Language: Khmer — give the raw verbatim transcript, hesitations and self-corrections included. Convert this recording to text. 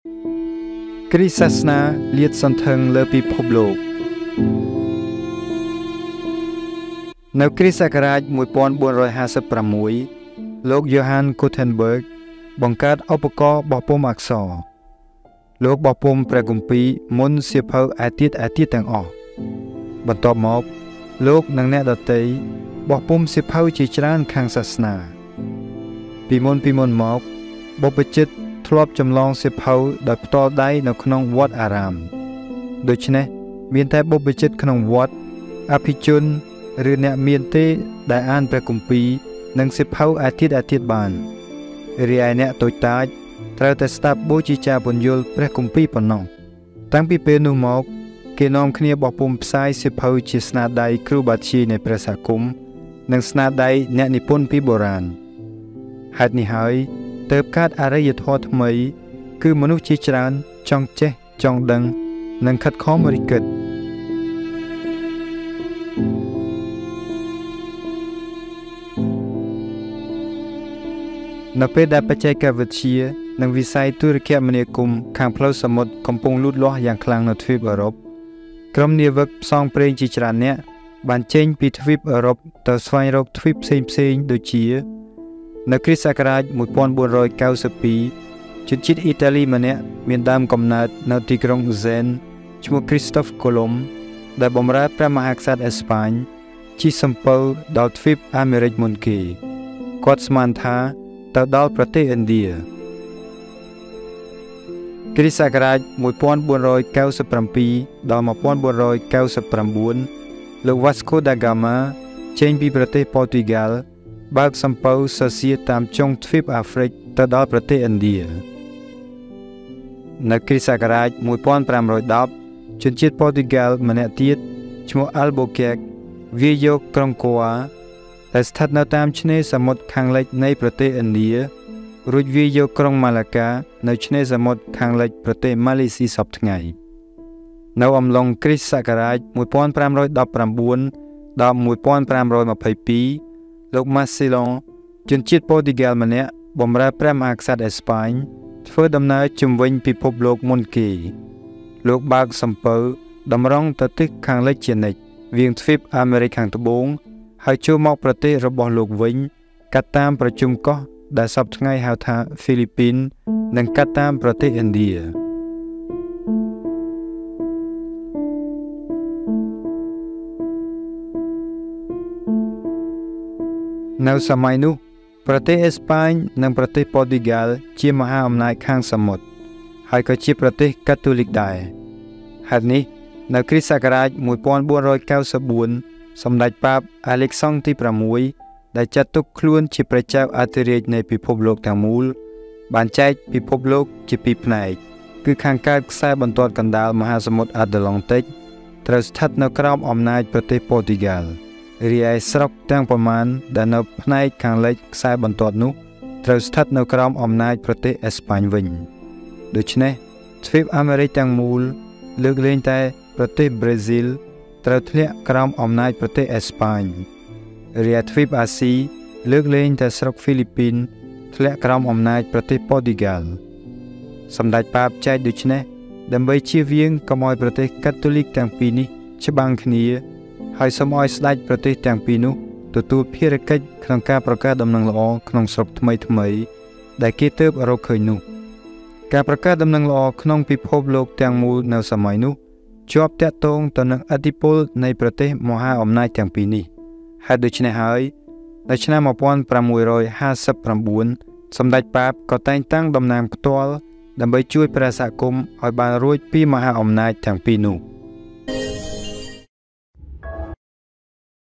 គ្រីស្ទសាសនាលាតសន្ធឹងលើពិភពលោកនៅគ្រិស្តសករាជmột nghìn bốn trăm hai mươi sáuលោក Johann Gutenberg បង្កើតឧបករណ៍បោះពុម្ពអក្សរលោកបោះពុម្ពព្រះគម្ពីរមុនសៀវភៅឯទៀតឯទៀតទាំងអស់បន្ទាប់មកលោកនិងអ្នកដទៃបោះពុម្ពសៀវភៅជាច្រើនខាងសាសនាពីមុនពីមុនមកបព្វជិតធ្លាប់ចម្លងសៀវភៅដោយផ្ទាល់ដៃនៅក្នុងវត្តអារាមដូច្នេះមានតែបព្វជិតក្នុងវត្តអភិជនឬអ្នកមានទេដែលអានព្រះគម្ពីរនិងសៀវភៅឯទៀតឯទៀតបានរីឯអ្នកតូចតាចត្រូវតែស្ដាប់បូជាចារពន្យល់ព្រះគម្ពីរប៉ុណ្ណោះតាំងពីពេលនោះមកគេនាំគ្នាបោះពុម្ពផ្សាយសៀវភៅជាស្នាដៃគ្រូបាធ្យាយនៃព្រះសហគមន៍និងស្នាដៃអ្នកនិពន្ធពីបុរាណហេតុនេះហើយទើបកើតអរិយធម៌ថ្មីគឺមនុស្សជាច្រើនចង់ចេះចង់ដឹងនិងខិតខំរិះគិតនៅពេលដែលបច្ចេកវិទ្យានិងវិស័យទូរគមនាគមន៍ខាងផ្លូវសមុទ្រកំពុងលូតលាស់យ៉ាងខ្លាំងនៅទ្វីបអឺរ៉ុបក្រុមនាវិកផ្សងព្រេងជាច្រើនអ្នកបានចេញពីទ្វីបអឺរ៉ុបទៅស្វែងរកទ្វីបផ្សេងៗដូចជានៅគ្រិស្តសករាជmột nghìn bốn trăm chín mươi haiជនជាតិអ៊ីតាលីម្នាក់មានដើមកំណើតនៅទីក្រុងហ្សែនឈ្មោះ Christophe Colomb ដែលបម្រើព្រះមហាក្សត្រអេស្ប៉ាញជិះសំពៅដល់ទ្វីបអាមេរិកមុនគេគាត់ស្មានថាទៅដល់ប្រទេសឥណ្ឌាគ្រិស្តសករាជmột nghìn bốn trăm chín mươi bảyដល់một nghìn bốn trăm chín mươi chínលោក Vasco da Gama ចេញពីប្រទេសប៉ូទុយហ្គាល់បើកសំពៅសរសៀរតាមចុងទ្វីបអាហ្វ្រិកទៅដល់ប្រទេសឥណ្ឌានៅគ្រិស្តសករាជmột nghìn năm trăm tenជនជាតិប៉ូទុយហ្គាល់ម្នាក់ទៀតឈ្មោះ Albuquerque វាយយកក្រុងកូអាដែលស្ថិតនៅតាមឆ្នេរសមុទ្រខាងលិចនៃប្រទេសឥណ្ឌារួចវាយយកក្រុងម៉ាឡាកានៅឆ្នេរសមុទ្រខាងលិចប្រទេសម៉ាឡេស៊ីសព្វថ្ងៃនៅអំឡុងគ្រិស្តសករាជmột nghìn năm trăm19ដល់một nghìn năm trăm hai mươi haiលោក Massillon ជនជាតិប៉ូទុយហ្គាល់ម្នាក់បម្រើព្រះមហាក្សត្រអេស្ប៉ាញធ្វើដំណើរជំវិញពិភពលោកមុនគេលោកបើកសំពៅតម្រង់ទៅទិសខាងលិចជានិច្ចវាងទ្វីបអាមេរិកខាងត្បូងហើយចូលមកប្រទេសរបស់លោកវិញកាត់តាមប្រជុំកោះដែលសពថ្ងៃហៅថាហ្វីលីពីននិងកាត់តាមប្រទេសឥណ្ឌានៅសម័យនោះប្រទេសអេស្ប៉ាញនិងប្រទេសប៉ូទុយហ្គាល់ជាមហាអំណាចខាងសមុទ្រហើយក៏ជាប្រទេសកាតូលិកដែរហេតុនេះនៅគ្រិស្តសករាជmột nghìn bốn trăm chín mươi tưសម្ដេចប៉ាបអាឡិចសង់ទី6ដែលចាត់ទុកខ្លួនជាព្រះចៅអធិរាជនៃពិភពលោកទាំងមូលបានចែកពិភពលោកជាពីរផ្នែកគឺខាងកើតខ្សែបន្ទាត់កណ្ដាលមហាសមុទ្រអាត្លង់តិកត្រូវស្ថិតនៅក្រោមអំណាចប្រទេសប៉ូទុយហ្គាល់រីឯស្រុកទាំងប៉ុន្មានដែលនៅផ្នែកខាងលិចខ្សែបន្ទាត់នោះត្រូវស្ថិតនៅក្រោមអំណាចប្រទេសអេស្ប៉ាញវិញដូច្នេះទ្វីបអាមេរិកទាំងមូលលើកលែងតែប្រទេសប្រេស៊ីលត្រូវធ្លាក់ក្រោមអំណាចប្រទេសអេស្ប៉ាញរីឯទ្វីបអាស៊ីលើកលែងតែស្រុកហ្វីលីពីនធ្លាក់ក្រោមអំណាចប្រទេសប៉ូទុយហ្គាល់សម្ដេចប៉ាបចែកដូច្នេះដើម្បីជៀសវាងកុំឲ្យប្រទេសកាតូលិកទាំងពីរនេះច្បាំងគ្នាហើយសូមឲ្យស្ដេចប្រទេសទាំងពីរនោះទទួលភារកិច្ចក្នុងការប្រកាសដំណឹងល្អក្នុងស្រុកថ្មីថ្មីដែលគេទើបរកឃើញនោះការប្រកាសដំណឹងល្អក្នុងពិភពលោកទាំងមូលនៅសម័យនោះជាប់តាក់ទងទៅនឹងឥទ្ធិពលនៃប្រទេសមហាអំណាចទាំងពីរនេះហេតុដូច្នេះហើយនៅឆ្នាំmột nghìn sáu trăm hai mươi chínសម្ដេចប៉ាបក៏តែងតាំងតំណាងផ្ទាល់ដើម្បីជួយព្រះសហគមន៍ឲ្យបានរួចពីមហាអំណាចទាំងពីរនោះ